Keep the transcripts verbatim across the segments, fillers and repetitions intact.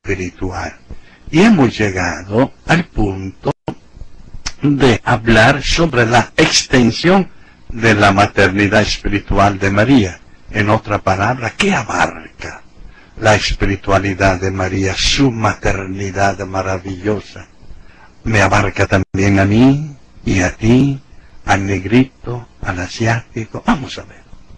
espiritual. Y hemos llegado al punto de hablar sobre la extensión de la maternidad espiritual de María. En otra palabra, ¿qué abarca la espiritualidad de María, su maternidad maravillosa? Me abarca también a mí y a ti, al negrito, al asiático. Vamos a ver.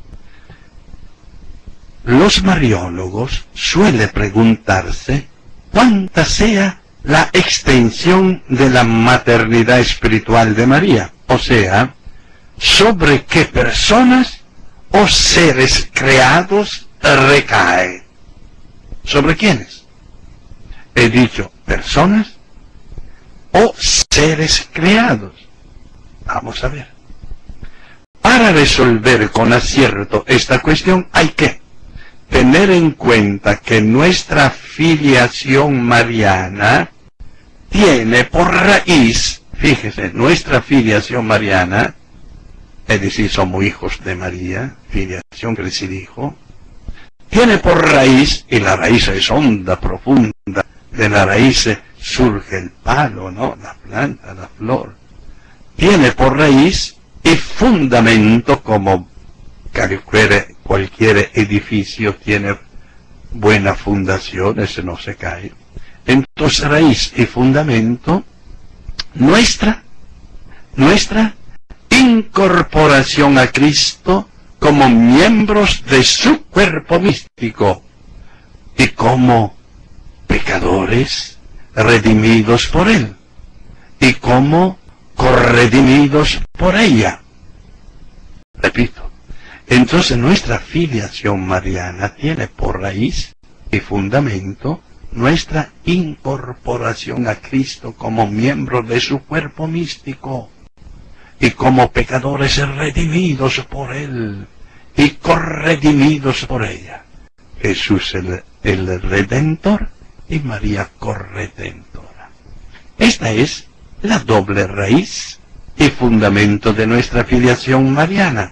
Los mariólogos suelen preguntarse cuánta sea la extensión de la maternidad espiritual de María, o sea, sobre qué personas o seres creados recae. ¿Sobre quiénes? He dicho personas o seres creados. Vamos a ver. Para resolver con acierto esta cuestión hay que tener en cuenta que nuestra filiación mariana tiene por raíz, fíjese, nuestra filiación mariana, es decir, somos hijos de María, filiación que decir hijo, tiene por raíz, y la raíz es honda, profunda, de la raíz surge el palo, ¿no? La planta, la flor. Tiene por raíz y fundamento, como cualquier, cualquier edificio tiene buena fundación, ese no se cae. Entonces, raíz y fundamento, nuestra, nuestra incorporación a Cristo como miembros de su cuerpo místico y como pecadores redimidos por Él y como corredimidos por ella. Repito, entonces nuestra filiación mariana tiene por raíz y fundamento nuestra incorporación a Cristo como miembro de su cuerpo místico y como pecadores redimidos por Él y corredimidos por ella. Jesús el, el Redentor y María corredentora. Esta es la doble raíz y fundamento de nuestra filiación mariana.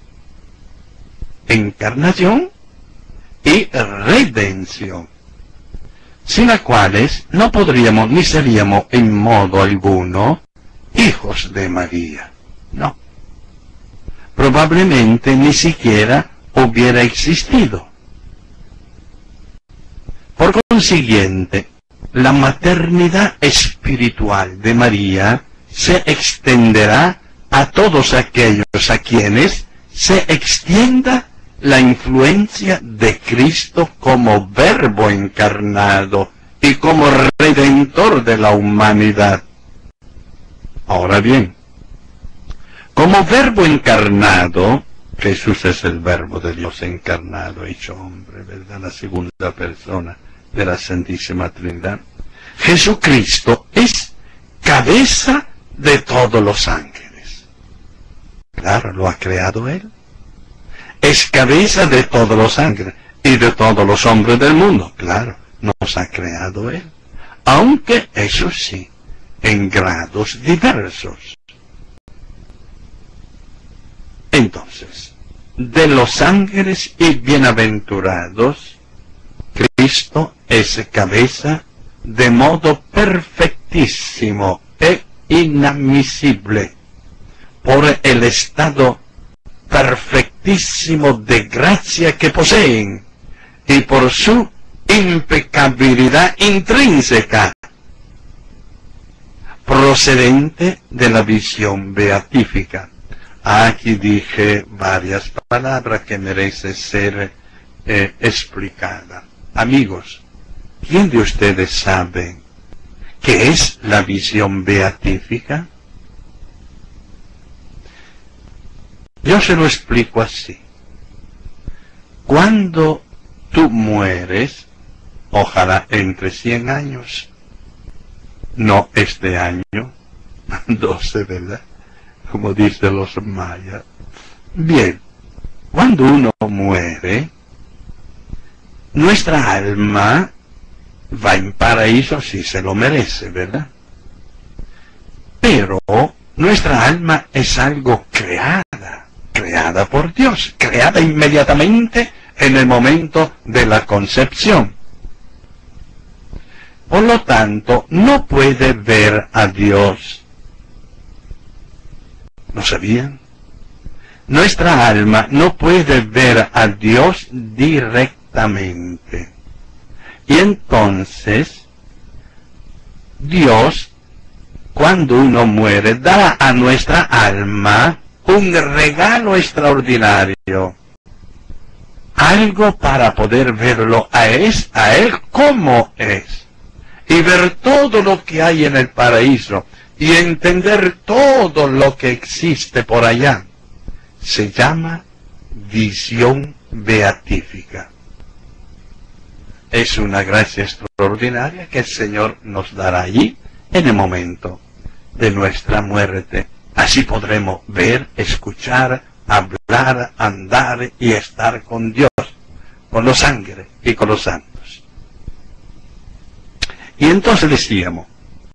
Encarnación y redención, sin las cuales no podríamos ni seríamos en modo alguno hijos de María. No. Probablemente ni siquiera hubiera existido. Por consiguiente, la maternidad espiritual de María se extenderá a todos aquellos a quienes se extienda la influencia de Cristo como verbo encarnado y como redentor de la humanidad. Ahora bien, como verbo encarnado, Jesús es el verbo de Dios encarnado, hecho hombre, ¿verdad? La segunda persona de la Santísima Trinidad. Jesucristo es cabeza de todos los ángeles. Claro, lo ha creado Él. Es cabeza de todos los ángeles y de todos los hombres del mundo. Claro, nos ha creado Él. Aunque, eso sí, en grados diversos. Entonces, de los ángeles y bienaventurados, Cristo es cabeza de modo perfectísimo e inadmisible, por el estado perfectísimo de gracia que poseen y por su impecabilidad intrínseca, procedente de la visión beatífica. Aquí dije varias palabras que merecen ser eh, explicadas. Amigos, ¿quién de ustedes sabe qué es la visión beatífica? Yo se lo explico así. Cuando tú mueres, ojalá entre cien años, no este año, doce, ¿verdad? Como dicen los mayas. Bien, cuando uno muere, nuestra alma va en paraíso si se lo merece, ¿verdad? Pero nuestra alma es algo creada, creada por Dios, creada inmediatamente en el momento de la concepción. Por lo tanto, no puede ver a Dios. ¿Lo sabían? Nuestra alma no puede ver a Dios directamente. Y entonces, Dios, cuando uno muere, da a nuestra alma un regalo extraordinario. Algo para poder verlo a él, a él como es. Y ver todo lo que hay en el paraíso. Y entender todo lo que existe por allá. Se llama visión beatífica. Es una gracia extraordinaria que el Señor nos dará allí en el momento de nuestra muerte. Así podremos ver, escuchar, hablar, andar y estar con Dios, con los ángeles y con los santos. Y entonces decíamos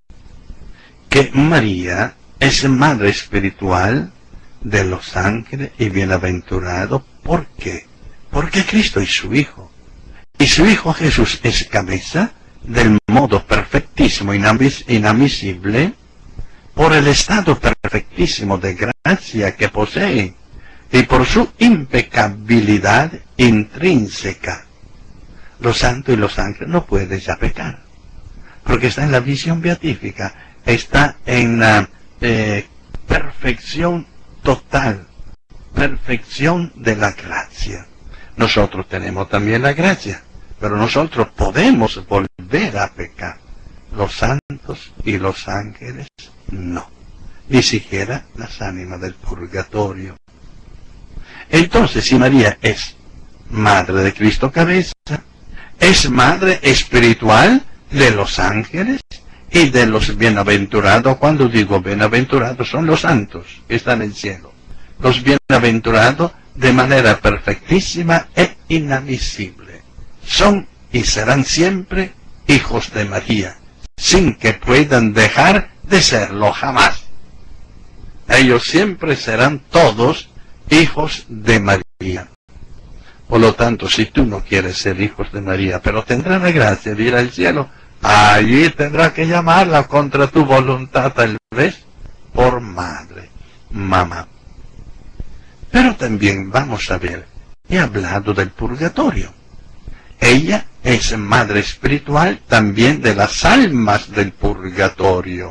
que María es madre espiritual de los ángeles y bienaventurado. ¿Por qué? Porque Cristo es su Hijo. Y su Hijo Jesús es cabeza del modo perfectísimo, inadmisible, por el estado perfectísimo de gracia que posee y por su impecabilidad intrínseca. Los santos y los ángeles no pueden ya pecar, porque está en la visión beatífica, está en la eh, perfección total, perfección de la gracia. Nosotros tenemos también la gracia, pero nosotros podemos volver a pecar. Los santos y los ángeles no, ni siquiera las ánimas del purgatorio. Entonces, si María es madre de Cristo cabeza, es madre espiritual de los ángeles y de los bienaventurados. Cuando digo bienaventurados, son los santos que están en el cielo. Los bienaventurados de manera perfectísima e inadmisible. Son y serán siempre hijos de María, sin que puedan dejar de serlo jamás. Ellos siempre serán todos hijos de María. Por lo tanto, si tú no quieres ser hijos de María, pero tendrás la gracia de ir al cielo, allí tendrás que llamarla contra tu voluntad, tal vez, por madre, mamá. Pero también vamos a ver, he hablado del purgatorio. Ella es madre espiritual también de las almas del purgatorio.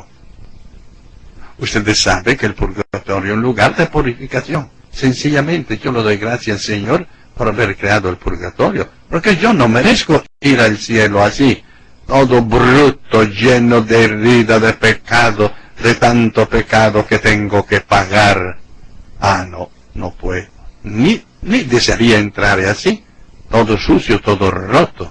Ustedes saben que el purgatorio es un lugar de purificación. Sencillamente yo le doy gracias al Señor por haber creado el purgatorio, porque yo no merezco ir al cielo así, todo bruto, lleno de herida, de pecado, de tanto pecado que tengo que pagar. Ah, no, no puedo. Ni, ni desearía entrar así, todo sucio, todo roto.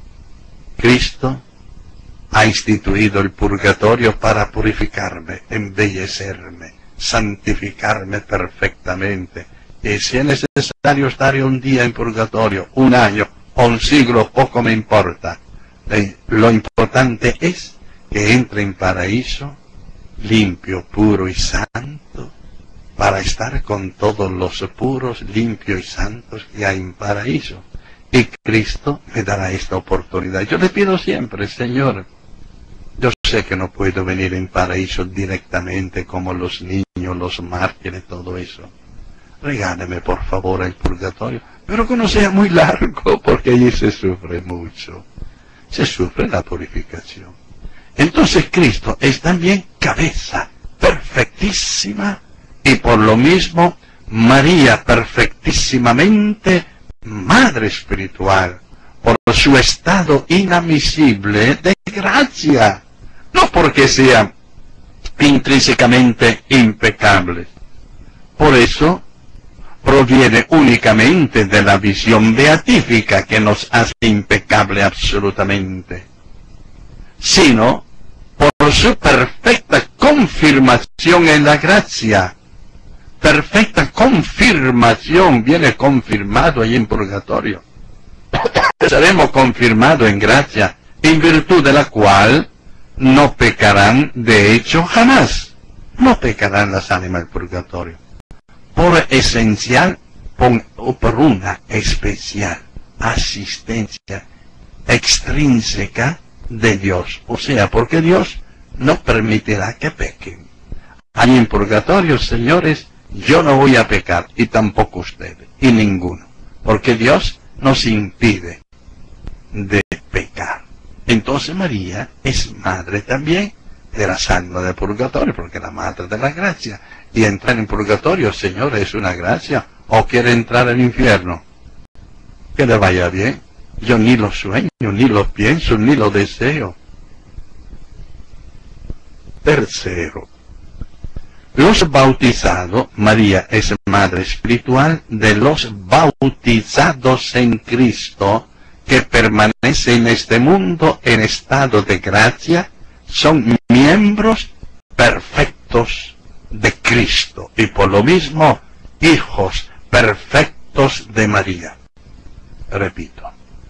Cristo ha instituido el purgatorio para purificarme, embellecerme, santificarme perfectamente. Y si es necesario estar un día en purgatorio, un año o un siglo, poco me importa. Lo importante es que entre en paraíso limpio, puro y santo, para estar con todos los puros, limpios y santos que hay en paraíso. Y Cristo me dará esta oportunidad. Yo le pido siempre, Señor, yo sé que no puedo venir en paraíso directamente como los niños, los mártires, todo eso. Regáleme por favor el purgatorio, pero que no sea muy largo, porque allí se sufre mucho. Se sufre la purificación. Entonces Cristo es también cabeza perfectísima, y por lo mismo María perfectísimamente madre espiritual, por su estado inadmisible de gracia, no porque sean intrínsecamente impecables. Por eso proviene únicamente de la visión beatífica que nos hace impecable absolutamente, sino por su perfecta confirmación en la gracia. Perfecta confirmación, viene confirmado ahí en purgatorio. Seremos confirmados en gracia, en virtud de la cual no pecarán de hecho jamás. No pecarán las ánimas del purgatorio. Por esencial, por, o por una especial asistencia extrínseca de Dios. O sea, porque Dios no permitirá que pequen. Allí en purgatorio, señores, yo no voy a pecar, y tampoco ustedes, y ninguno. Porque Dios nos impide de pecar. Entonces María es madre también de las almas de purgatorio, porque es la madre de la gracia. Y entrar en purgatorio, señores, es una gracia. ¿O quiere entrar al infierno? Que le vaya bien. Yo ni lo sueño, ni lo pienso, ni lo deseo. Tercero, los bautizados, María es madre espiritual de los bautizados en Cristo, que permanecen en este mundo en estado de gracia, son miembros perfectos de Cristo, y por lo mismo, hijos perfectos de María. Repito,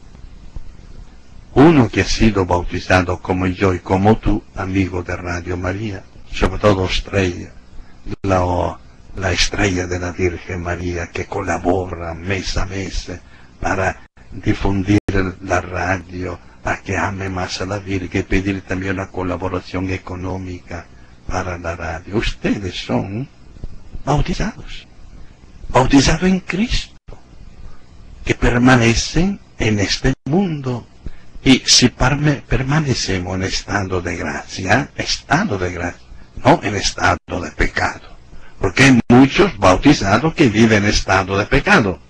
uno que ha sido bautizado como yo y como tú, amigo de Radio María, sobre todo estrella, la, la estrella de la Virgen María, que colabora mes a mes para difundir la radio, para que ame más a la Virgen, y pedir también una colaboración económica para la radio. Ustedes son bautizados, bautizados en Cristo, que permanecen en este mundo. Y si permanecemos en estado de gracia, estado de gracia, no en estado de pecado, porque hay muchos bautizados que viven en estado de pecado.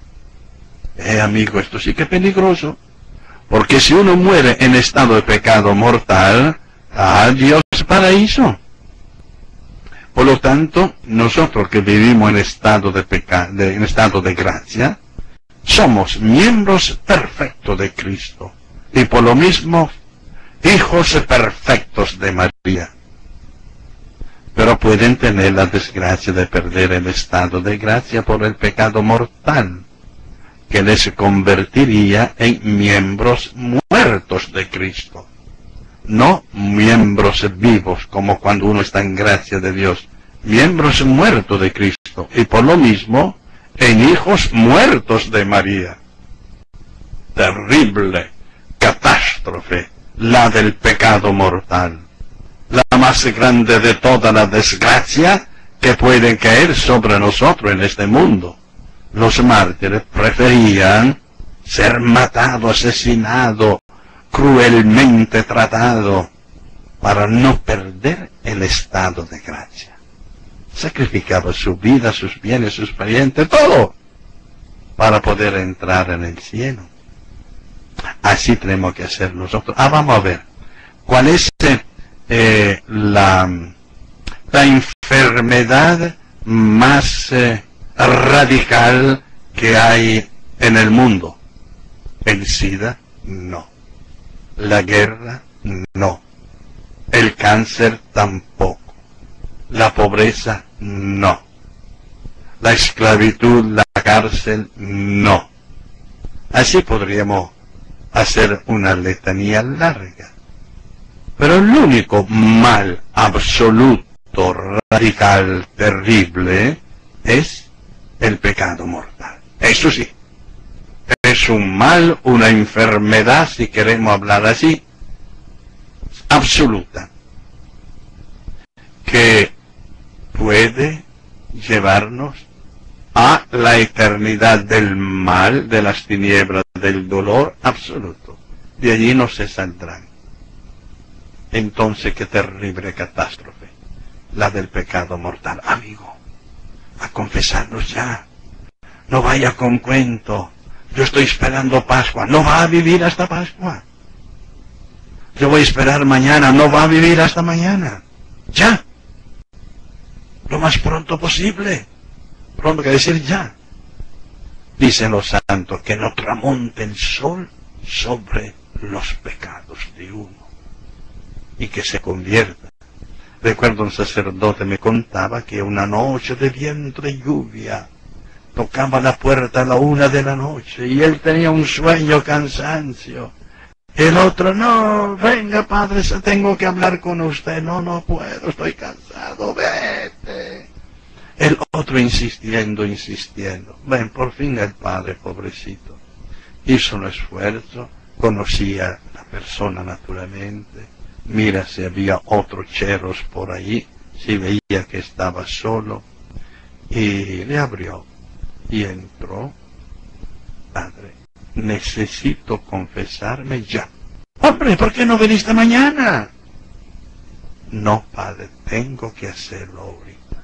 Eh, amigo, esto sí que es peligroso, porque si uno muere en estado de pecado mortal, adiós paraíso. Por lo tanto, nosotros que vivimos en estado de pecado, en estado de gracia, somos miembros perfectos de Cristo. Y por lo mismo, hijos perfectos de María. Pero pueden tener la desgracia de perder el estado de gracia por el pecado mortal, que les convertiría en miembros muertos de Cristo. No miembros vivos, como cuando uno está en gracia de Dios. Miembros muertos de Cristo. Y por lo mismo, en hijos muertos de María. Terrible catástrofe, la del pecado mortal, la más grande de toda la desgracia que puede caer sobre nosotros en este mundo. Los mártires preferían ser matados, asesinados, cruelmente tratados, para no perder el estado de gracia. Sacrificaba su vida, sus bienes, sus parientes, todo, para poder entrar en el cielo. Así tenemos que hacer nosotros. Ah, vamos a ver. ¿Cuál es eh, la, la enfermedad más eh, radical que hay en el mundo? ¿El SIDA? No. ¿La guerra? No. ¿El cáncer? Tampoco. ¿La pobreza? No. ¿La esclavitud? ¿La cárcel? No. Así podríamos hacer una letanía larga. Pero el único mal absoluto, radical, terrible, es el pecado mortal. Eso sí, es un mal, una enfermedad, si queremos hablar así, absoluta, que puede llevarnos a la eternidad del mal, de las tinieblas, del dolor absoluto. De allí no se saldrán. Entonces, qué terrible catástrofe, la del pecado mortal. Amigo, a confesarnos ya. No vaya con cuento. Yo estoy esperando Pascua. No va a vivir hasta Pascua. Yo voy a esperar mañana. No va a vivir hasta mañana. Ya. Lo más pronto posible. Pronto que decir ya. Dicen los santos que no tramonte el sol sobre los pecados de uno y que se convierta. Recuerdo un sacerdote me contaba que una noche de viento y lluvia tocaba la puerta a la una de la noche y él tenía un sueño, cansancio. El otro, no, venga padre, tengo que hablar con usted. No, no puedo, estoy cansado, vete. El otro insistiendo, insistiendo. Ven, por fin el padre, pobrecito, hizo un esfuerzo. conocía a la persona naturalmente, mira si había otros cheros por ahí, si veía que estaba solo, y le abrió, y entró. Padre, necesito confesarme ya. Hombre, ¿por qué no viniste mañana? No, padre, tengo que hacerlo ahorita.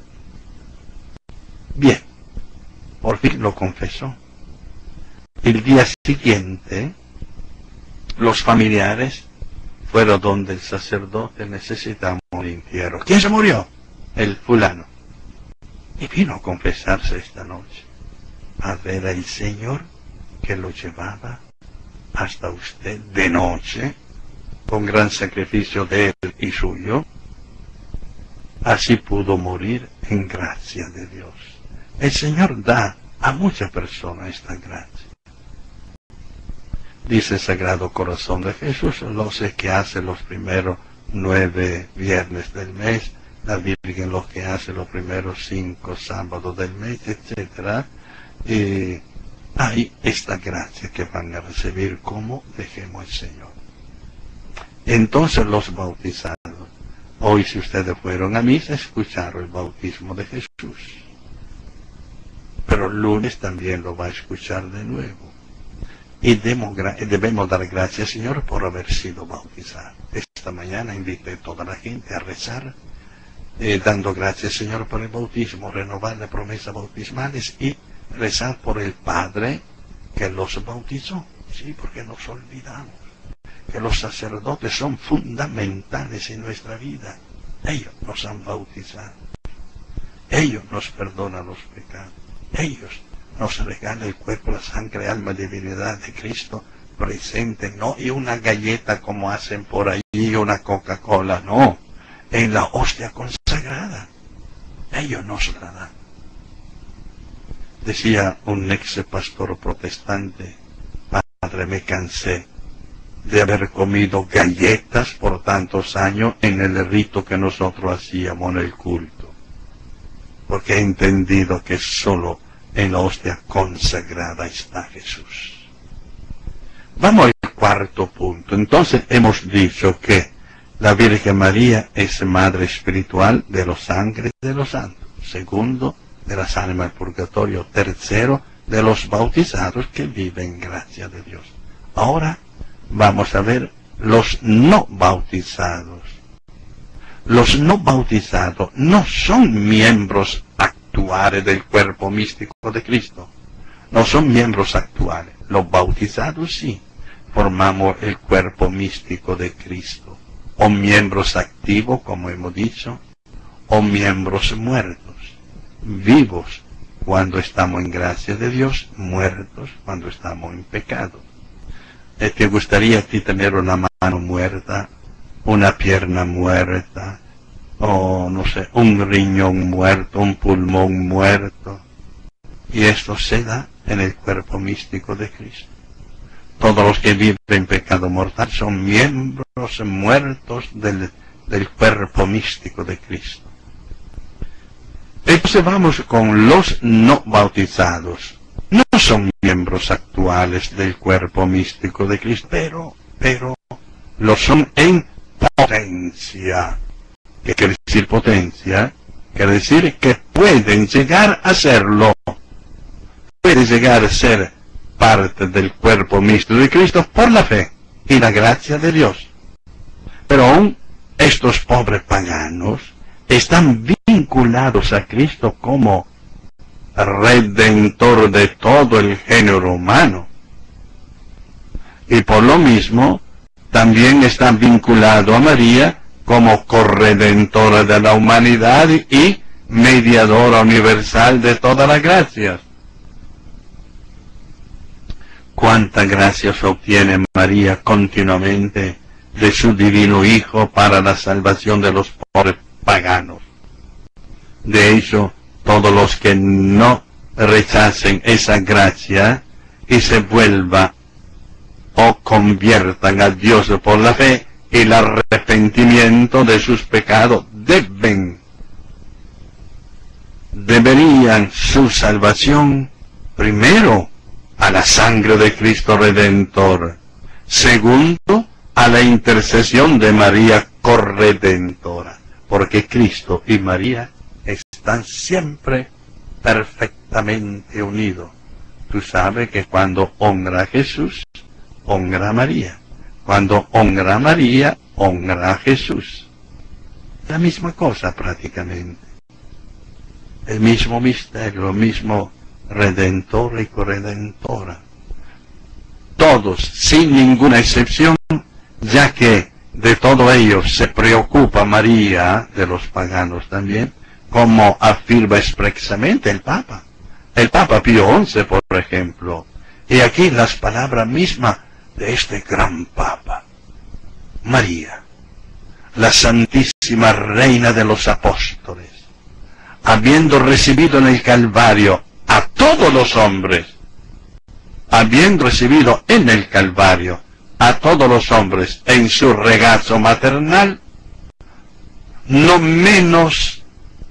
Bien, por fin lo confesó. El día siguiente, los familiares fueron donde el sacerdote: necesitamos un entierro. ¿Quién se murió? El fulano. Y vino a confesarse esta noche. A ver al Señor que lo llevaba hasta usted de noche, con gran sacrificio de él y suyo. Así pudo morir en gracia de Dios. El Señor da a muchas personas esta gracia. Dice el Sagrado Corazón de Jesús: lo sé que hace los primeros nueve viernes del mes, la Virgen los que hace los primeros cinco sábados del mes, etcétera. Y hay esta gracia que van a recibir como dejemos al Señor. Entonces los bautizados, hoy si ustedes fueron a misa, escucharon el bautismo de Jesús, pero el lunes también lo va a escuchar de nuevo. Y debemos dar gracias, Señor, por haber sido bautizados. Esta mañana invité a toda la gente a rezar, eh, dando gracias, Señor, por el bautismo, renovar las promesas bautismales y rezar por el Padre que los bautizó. Sí, porque nos olvidamos que los sacerdotes son fundamentales en nuestra vida. Ellos nos han bautizado. Ellos nos perdonan los pecados. Ellos nos regala el cuerpo, la sangre, alma y divinidad de Cristo presente, no y una galleta como hacen por ahí, una Coca-Cola, no, en la hostia consagrada. Ellos nos la dan. Decía un ex pastor protestante: padre, me cansé de haber comido galletas por tantos años en el rito que nosotros hacíamos en el culto, porque he entendido que solo en la hostia consagrada está Jesús. Vamos al cuarto punto. Entonces hemos dicho que la Virgen María es madre espiritual de los ángeles y de los santos. Segundo, de las ánimas del purgatorio. Tercero, de los bautizados que viven en gracia de Dios. Ahora vamos a ver los no bautizados. Los no bautizados no son miembros actuales del cuerpo místico de Cristo. No son miembros actuales. Los bautizados sí formamos el cuerpo místico de Cristo. O miembros activos, como hemos dicho, o miembros muertos. Vivos cuando estamos en gracia de Dios, muertos cuando estamos en pecado. ¿Te gustaría a ti tener una mano muerta, una pierna muerta, o no sé, un riñón muerto, un pulmón muerto? Y esto se da en el cuerpo místico de Cristo. Todos los que viven en pecado mortal son miembros muertos del, del cuerpo místico de Cristo. Entonces vamos con los no bautizados. No son miembros actuales del cuerpo místico de Cristo, pero, pero lo son en potencia. ¿Qué quiere decir potencia? Quiere decir que pueden llegar a serlo. Pueden llegar a ser parte del cuerpo místico de Cristo por la fe y la gracia de Dios. Pero aún estos pobres paganos están vinculados a Cristo como redentor de todo el género humano. Y por lo mismo, también está vinculado a María como corredentora de la humanidad y mediadora universal de todas las gracias. Cuánta gracia se obtiene María continuamente de su divino Hijo para la salvación de los pobres paganos. De hecho, todos los que no rechacen esa gracia y se vuelvan o conviertan a Dios por la fe y el arrepentimiento de sus pecados, deben, deberían su salvación primero a la sangre de Cristo Redentor, Segundo, a la intercesión de María corredentora, porque Cristo y María están siempre perfectamente unidos. Tú sabes que cuando honra a Jesús, honra a María. Cuando honra a María, honra a Jesús. La misma cosa prácticamente. El mismo misterio, el mismo redentor y corredentora. Todos, sin ninguna excepción, ya que de todo ello se preocupa María, de los paganos también, como afirma expresamente el Papa. El Papa Pío once, por ejemplo. Y aquí las palabras mismas de este gran Papa. María, la Santísima Reina de los Apóstoles, habiendo recibido en el Calvario a todos los hombres, habiendo recibido en el Calvario a todos los hombres en su regazo maternal, no menos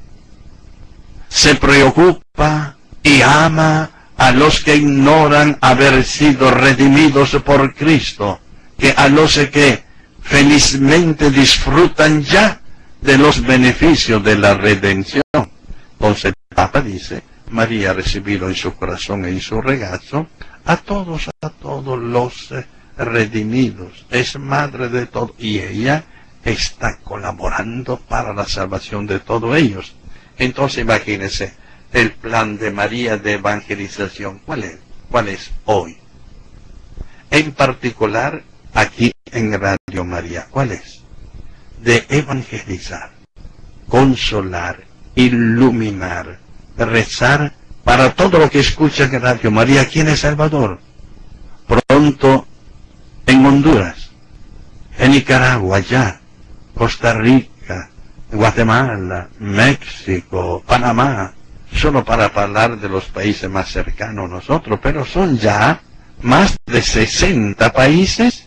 se preocupa y ama a los que ignoran haber sido redimidos por Cristo, que a los que felizmente disfrutan ya de los beneficios de la redención. Entonces el Papa dice, María ha recibido en su corazón y en su regazo a todos, a todos los redimidos, es madre de todos, y ella está colaborando para la salvación de todos ellos. Entonces imagínense, el plan de María de evangelización, ¿cuál es? ¿Cuál es hoy? En particular, aquí en Radio María, ¿cuál es? De evangelizar, consolar, iluminar, rezar para todo lo que escucha en Radio María aquí en El Salvador, pronto en Honduras, en Nicaragua, allá, Costa Rica, Guatemala, México, Panamá, solo para hablar de los países más cercanos a nosotros, pero son ya más de sesenta países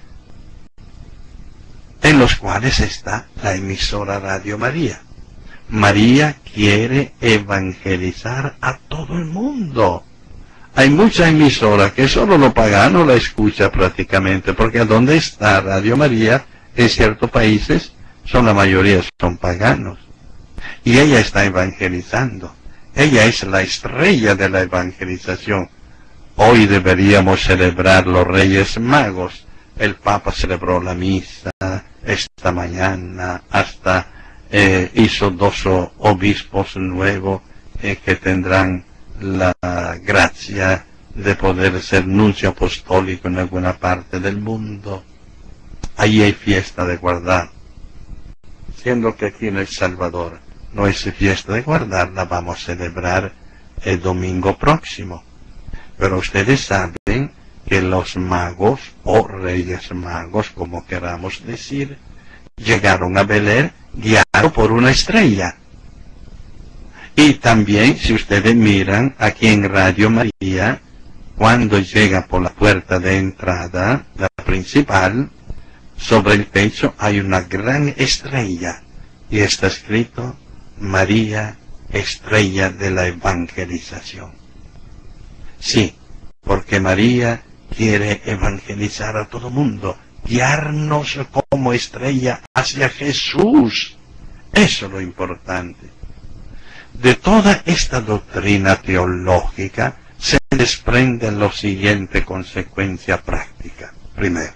en los cuales está la emisora Radio María. María quiere evangelizar a todo el mundo. Hay muchas emisoras que solo los paganos la escuchan prácticamente, porque a donde está Radio María, en ciertos países, son la mayoría son paganos. Y ella está evangelizando. Ella es la estrella de la evangelización. Hoy deberíamos celebrar los Reyes Magos. El Papa celebró la misa esta mañana, hasta eh, hizo dos obispos nuevos eh, que tendrán la gracia de poder ser nuncio apostólico en alguna parte del mundo. Allí hay fiesta de guardar, siendo que aquí en El Salvador no es fiesta de guardar, la vamos a celebrar el domingo próximo. Pero ustedes saben que los magos, o reyes magos, como queramos decir, llegaron a Belén guiados por una estrella. Y también, si ustedes miran aquí en Radio María, cuando llega por la puerta de entrada, la principal, sobre el techo hay una gran estrella, y está escrito, María, estrella de la evangelización. Sí, porque María quiere evangelizar a todo mundo, guiarnos como estrella hacia Jesús. Eso es lo importante. De toda esta doctrina teológica se desprende la siguiente consecuencia práctica. Primero,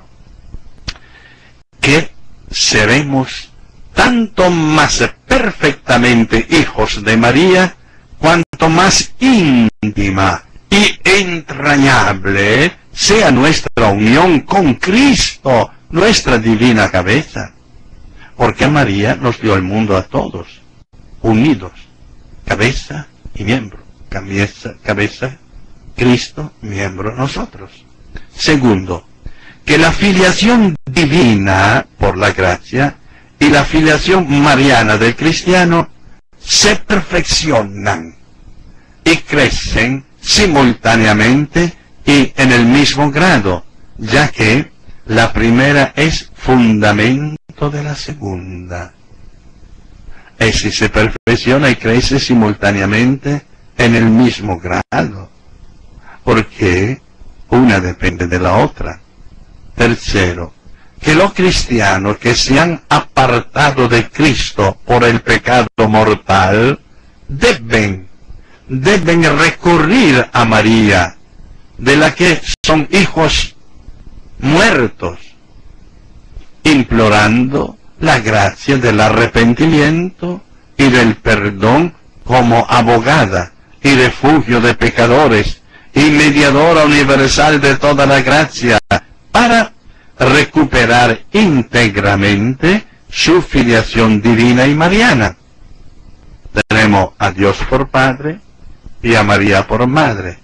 que seremos tanto más perfectamente hijos de María, cuanto más íntima y entrañable sea nuestra unión con Cristo, nuestra divina cabeza. Porque a María nos dio el mundo a todos, unidos, cabeza y miembro. Cabeza, cabeza, Cristo, miembro, nosotros. Segundo, que la filiación divina por la gracia y la filiación mariana del cristiano se perfeccionan y crecen simultáneamente y en el mismo grado, ya que la primera es fundamento de la segunda. Es si se perfecciona y crece simultáneamente en el mismo grado, porque una depende de la otra. Tercero, que los cristianos que se han apartado de Cristo por el pecado mortal deben, deben recurrir a María, de la que son hijos muertos, implorando la gracia del arrepentimiento y del perdón como abogada y refugio de pecadores y mediadora universal de toda la gracia, para recuperar íntegramente su filiación divina y mariana. Tenemos a Dios por Padre y a María por Madre.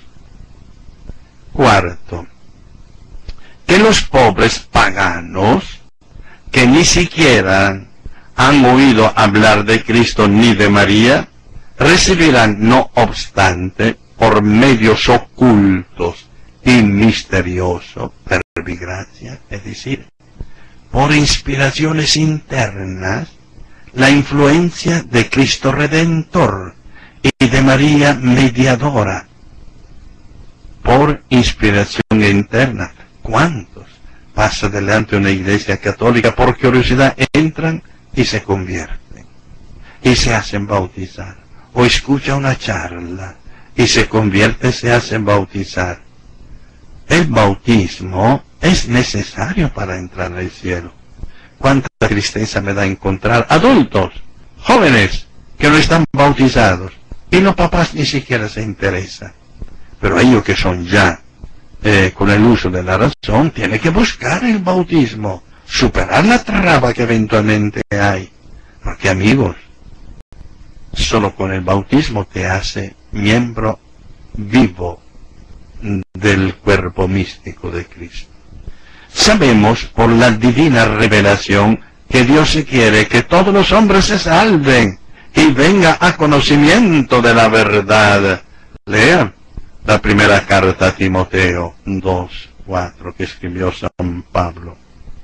Cuarto, que los pobres paganos, que ni siquiera han oído hablar de Cristo ni de María, recibirán, no obstante, por medios ocultos y misteriosos, verbigracia, es decir, por inspiraciones internas, la influencia de Cristo Redentor y de María Mediadora. Por inspiración interna. ¿Cuántos pasan delante de una iglesia católica por curiosidad, entran y se convierten y se hacen bautizar? O escucha una charla y se convierte, se hacen bautizar. El bautismo es necesario para entrar al cielo. Cuánta tristeza me da encontrar adultos, jóvenes, que no están bautizados, y los papás ni siquiera se interesan. Pero ellos que son ya, eh, con el uso de la razón, tienen que buscar el bautismo, superar la traba que eventualmente hay. Porque, amigos, solo con el bautismo te hace miembro vivo del cuerpo místico de Cristo. Sabemos por la divina revelación que Dios quiere que todos los hombres se salven y venga a conocimiento de la verdad. Lea la primera carta a Timoteo dos, cuatro, que escribió San Pablo.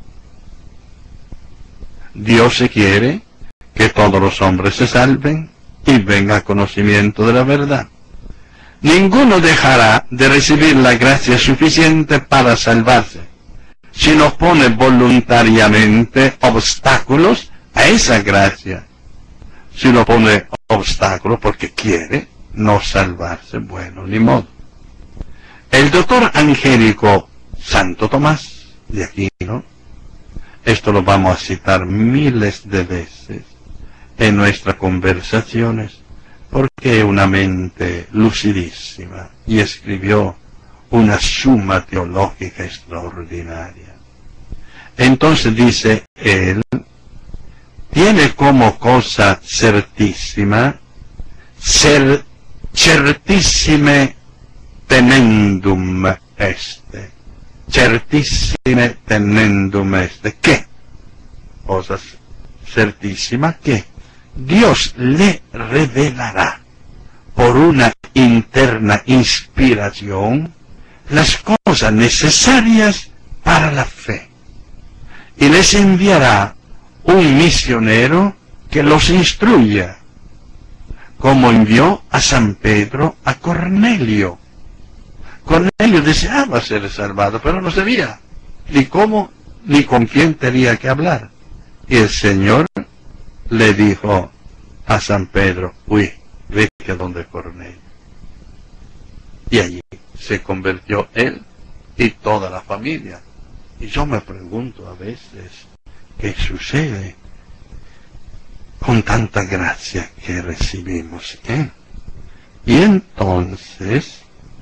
Dios quiere que todos los hombres se salven y venga a conocimiento de la verdad. Ninguno dejará de recibir la gracia suficiente para salvarse, si no pone voluntariamente obstáculos a esa gracia. Si no pone obstáculos porque quiere no salvarse, bueno, ni modo. El doctor angélico Santo Tomás de Aquino, esto lo vamos a citar miles de veces en nuestras conversaciones, porque es una mente lucidísima y escribió una suma teológica extraordinaria. Entonces dice él, tiene como cosa certísima, cer, certissime tenendum este, certissime tenendum este, ¿qué? Cosas certísimas que Dios le revelará por una interna inspiración las cosas necesarias para la fe, y les enviará un misionero que los instruya, como envió a San Pedro a Cornelio. Cornelio deseaba ser salvado, pero no sabía ni cómo ni con quién tenía que hablar. Y el Señor le dijo a San Pedro, uy, vete a donde Cornelio. Y allí se convirtió él y toda la familia. Y yo me pregunto a veces, ¿qué sucede con tanta gracia que recibimos? ¿eh? Y entonces,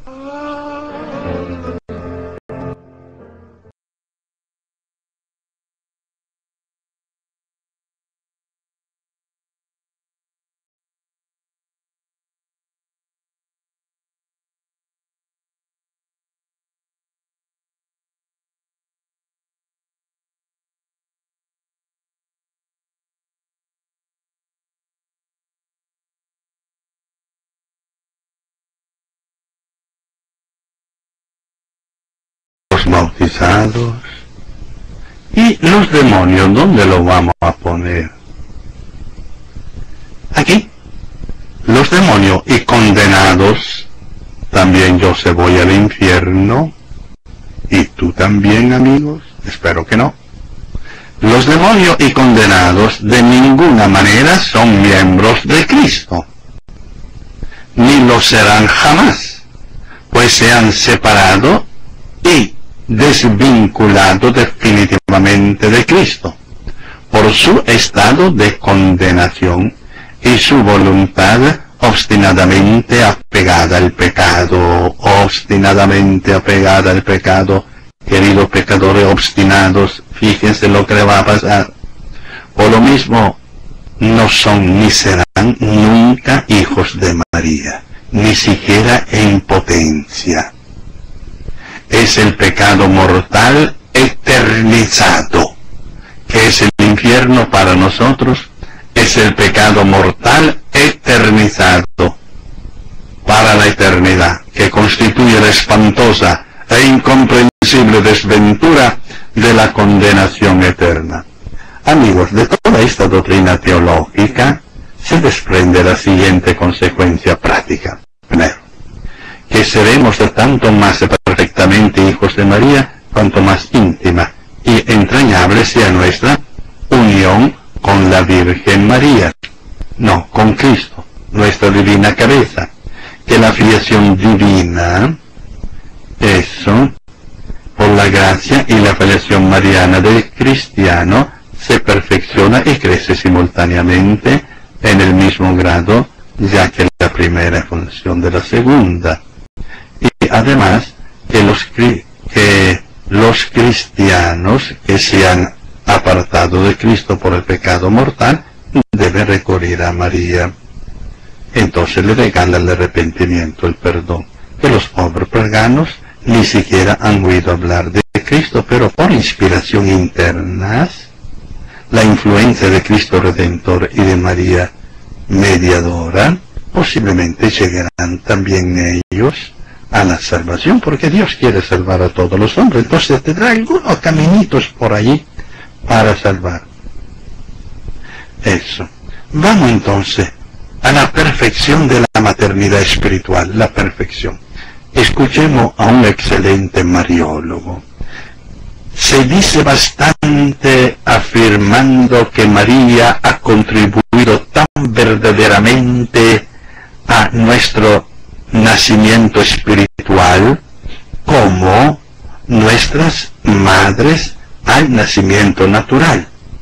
bautizados, y los demonios, ¿dónde los vamos a poner? Aquí. Los demonios y condenados, también yo se voy al infierno, ¿Y tú también, amigos? Espero que no. Los demonios y condenados de ninguna manera son miembros de Cristo, ni lo serán jamás, pues se han separado y desvinculado definitivamente de Cristo, por su estado de condenación y su voluntad obstinadamente apegada al pecado, obstinadamente apegada al pecado. Queridos pecadores obstinados, fíjense lo que le va a pasar. Por lo mismo, no son ni serán nunca hijos de María, ni siquiera en potencia. Es el pecado mortal eternizado, que es el infierno para nosotros, es el pecado mortal eternizado para la eternidad, que constituye la espantosa e incomprensible desventura de la condenación eterna. Amigos, de toda esta doctrina teológica se desprende la siguiente consecuencia práctica. Primero, que seremos de tanto más perfectamente hijos de María, cuanto más íntima y entrañable sea nuestra unión con la Virgen María, no, con Cristo, nuestra divina cabeza, que la filiación divina, eso, por la gracia y la filiación mariana del cristiano, se perfecciona y crece simultáneamente en el mismo grado, ya que la primera es función de la segunda. Y además, que los, que los cristianos que se han apartado de Cristo por el pecado mortal, deben recurrir a María. Entonces le regalan el arrepentimiento, el perdón, que los pobres paganos ni siquiera han oído hablar de Cristo, pero por inspiración internas, la influencia de Cristo Redentor y de María Mediadora, posiblemente llegarán también ellos a la salvación, porque Dios quiere salvar a todos los hombres. Entonces tendrá algunos caminitos por allí para salvar. Eso. Vamos entonces a la perfección de la maternidad espiritual, la perfección. Escuchemos a un excelente mariólogo. Se dice bastante afirmando que María ha contribuido tan verdaderamente a nuestro nacimiento espiritual como nuestras madres al nacimiento natural.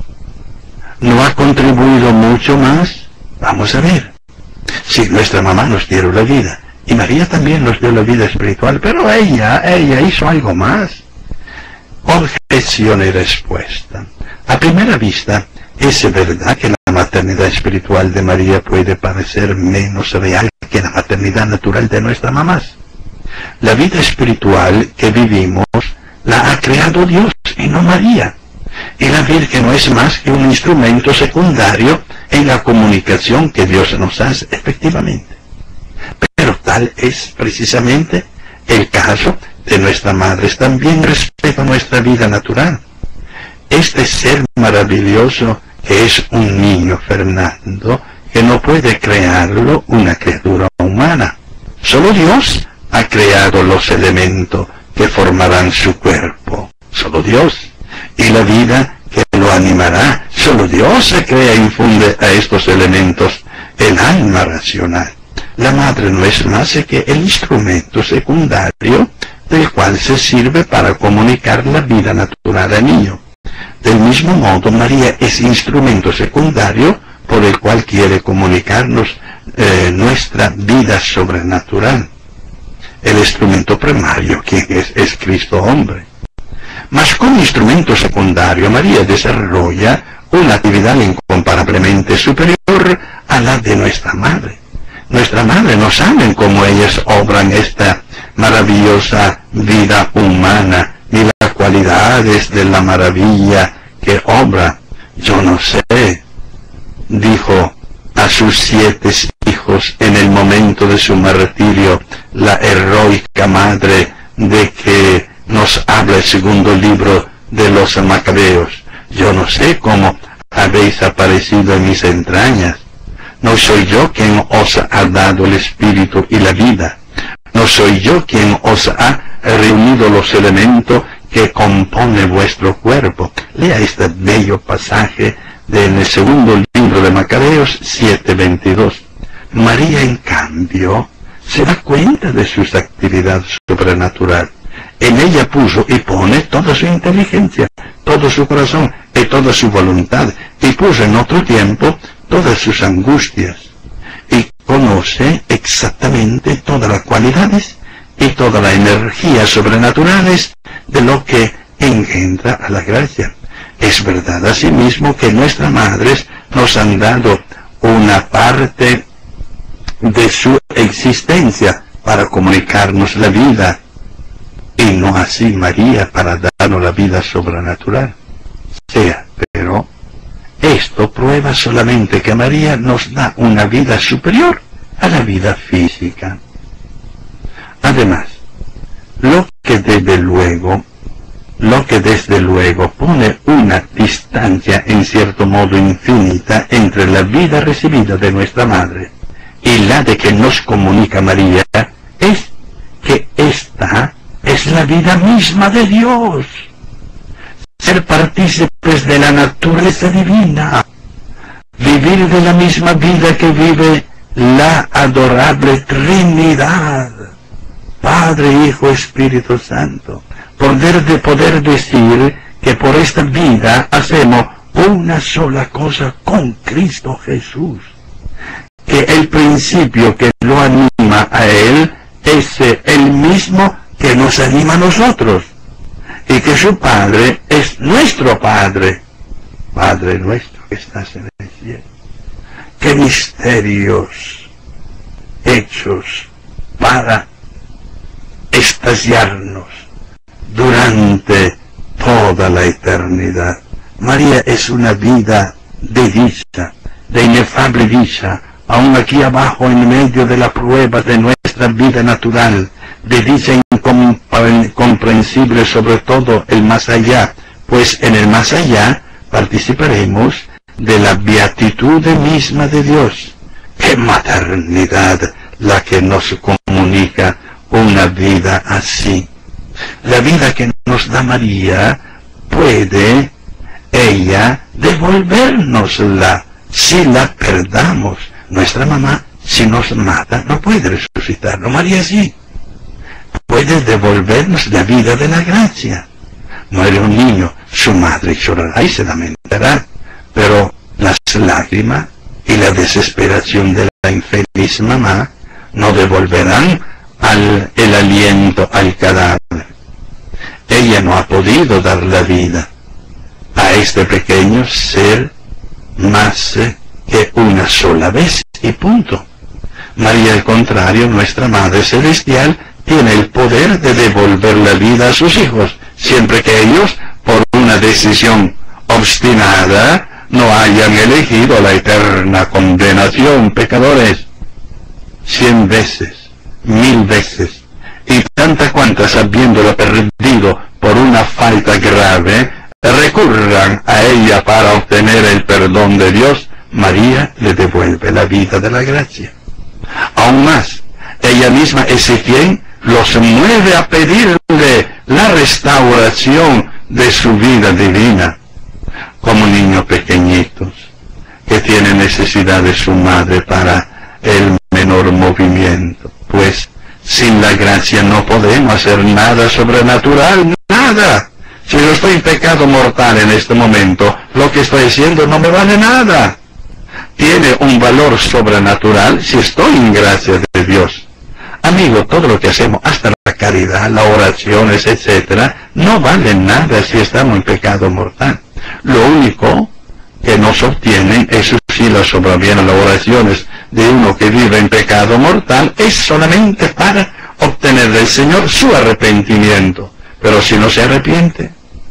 ¿No ha contribuido mucho más? Vamos a ver. Sí, nuestra mamá nos dio la vida, y María también nos dio la vida espiritual, pero ella, ella hizo algo más. Objeción y respuesta. A primera vista, ¿es verdad que la maternidad espiritual de María puede parecer menos real que la maternidad natural de nuestras mamás? La vida espiritual que vivimos la ha creado Dios y no María. Y la Virgen no es más que un instrumento secundario en la comunicación que Dios nos hace efectivamente. Pero tal es precisamente el caso de nuestras madres también respecto a nuestra vida natural. Este ser maravilloso que es un niño Fernando, que no puede crearlo una criatura humana. Solo Dios ha creado los elementos que formarán su cuerpo. Solo Dios. Y la vida que lo animará. Solo Dios se crea e infunde a estos elementos el alma racional. La madre no es más que el instrumento secundario del cual se sirve para comunicar la vida natural al niño. Del mismo modo, María es instrumento secundario por el cual quiere comunicarnos eh, nuestra vida sobrenatural. El instrumento primario, ¿quién es? Es Cristo hombre. Mas como instrumento secundario, María desarrolla una actividad incomparablemente superior a la de nuestra madre. Nuestra madre no sabe cómo ellas obran esta maravillosa vida humana, ni las cualidades de la maravilla que obra. Yo no sé, dijo a sus siete hijos en el momento de su martirio la heroica madre de que nos habla el segundo libro de los Macabeos. Yo no sé cómo habéis aparecido en mis entrañas. No soy yo quien os ha dado el espíritu y la vida. No soy yo quien os ha reunido los elementos que compone vuestro cuerpo. Lea este bello pasaje del segundo libro de Macabeos siete veintidós. María, en cambio, se da cuenta de sus actividades sobrenaturales. En ella puso y pone toda su inteligencia, todo su corazón y toda su voluntad, y puso en otro tiempo todas sus angustias, y conoce exactamente todas las cualidades y todas las energías sobrenaturales de lo que engendra a la gracia. Es verdad asimismo que nuestras madres nos han dado una parte de su existencia para comunicarnos la vida, y no así María para darnos la vida sobrenatural. Sea, pero esto prueba solamente que María nos da una vida superior a la vida física. Además, lo que desde luego, lo que desde luego pone una distancia en cierto modo infinita entre la vida recibida de nuestra madre y la de que nos comunica María, es que esta es la vida misma de Dios. Ser partícipes de la naturaleza divina, vivir de la misma vida que vive la adorable Trinidad, Padre, Hijo, Espíritu Santo. Poder de poder decir que por esta vida hacemos una sola cosa con Cristo Jesús. Que el principio que lo anima a Él es el mismo que nos anima a nosotros, y que su Padre es nuestro Padre, Padre nuestro que estás en el cielo. Qué misterios hechos para extasiarnos durante toda la eternidad. María es una vida de dicha, de inefable dicha, aún aquí abajo en medio de la prueba de nuestra vida natural, de dicha incomprensible, sobre todo el más allá, pues en el más allá participaremos de la beatitud misma de Dios. ¡Qué maternidad la que nos comunica una vida así! La vida que nos da María puede ella devolvérnosla si la perdamos. Nuestra mamá, si nos mata, no puede resucitarnos. María sí puede devolvernos la vida de la gracia. Muere un niño, su madre llorará y se lamentará, pero las lágrimas y la desesperación de la infeliz mamá no devolverán al, el aliento al cadáver. Ella no ha podido dar la vida a este pequeño ser más que una sola vez, y punto. María, al contrario, nuestra Madre Celestial, tiene el poder de devolver la vida a sus hijos, siempre que ellos, por una decisión obstinada, no hayan elegido la eterna condenación. Pecadores, cien veces, mil veces, y tantas cuantas, habiéndola perdido por una falta grave, recurran a ella para obtener el perdón de Dios, María le devuelve la vida de la gracia. Aún más, ella misma es quien los mueve a pedirle la restauración de su vida divina, como niños pequeñitos que tienen necesidad de su madre para el menor movimiento. Pues sin la gracia no podemos hacer nada sobrenatural, nada. Si yo estoy en pecado mortal en este momento, lo que estoy haciendo no me vale nada. Tiene un valor sobrenatural si estoy en gracia de Dios. Amigo, todo lo que hacemos, hasta la caridad, las oraciones, etcétera, no vale nada si estamos en pecado mortal. Lo único que nos obtienen, eso sí, la sobrevienen las oraciones de uno que vive en pecado mortal, es solamente para obtener del Señor su arrepentimiento. Pero si no se arrepiente,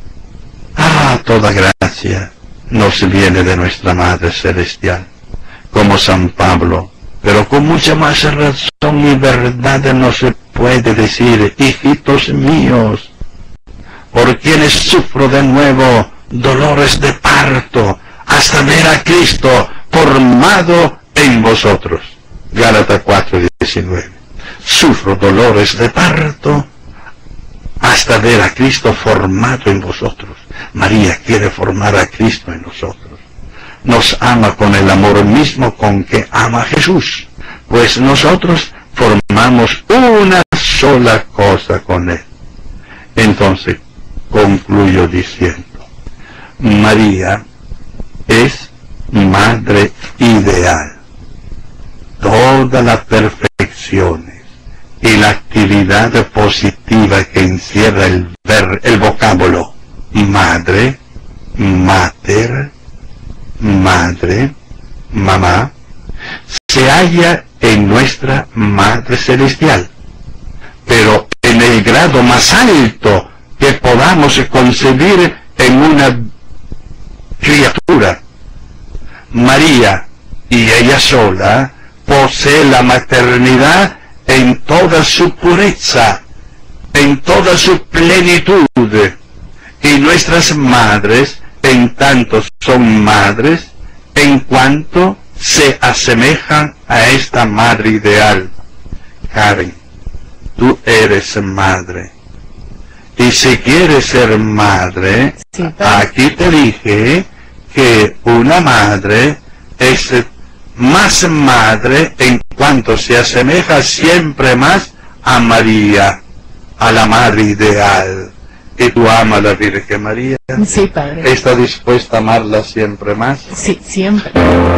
ah, toda gracia nos viene de nuestra Madre Celestial, como San Pablo, pero con mucha más razón y verdad no se puede decir: hijitos míos, por quienes sufro de nuevo dolores de parto, hasta ver a Cristo formado en vosotros. Gálatas cuatro diecinueve. Sufro dolores de parto hasta ver a Cristo formado en vosotros. María quiere formar a Cristo en nosotros. Nos ama con el amor mismo con que ama a Jesús, pues nosotros formamos una sola cosa con Él. Entonces, concluyo diciendo, María es madre ideal. Todas las perfecciones y la actividad positiva que encierra el, ver, el vocábulo madre, mater, madre, mamá, se halla en nuestra Madre Celestial, pero en el grado más alto que podamos concebir en una criatura. María, y ella sola, posee la maternidad en toda su pureza, en toda su plenitud, y nuestras madres, en tanto son madres, en cuanto se asemejan a esta madre ideal. Karen, tú eres madre. Y si quieres ser madre, sí, aquí te dije que una madre es más madre en cuanto se asemeja siempre más a María, a la madre ideal. ¿Y tú amas a la Virgen María? Sí, Padre. ¿Estás dispuesta a amarla siempre más? Sí, siempre.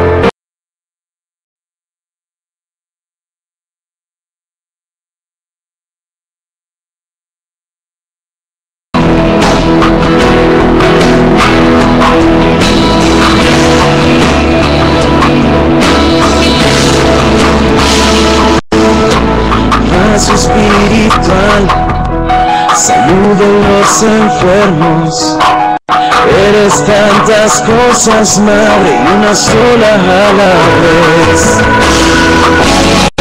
Paz espiritual, salud de los enfermos. Eres tantas cosas, madre, y una sola a la vez.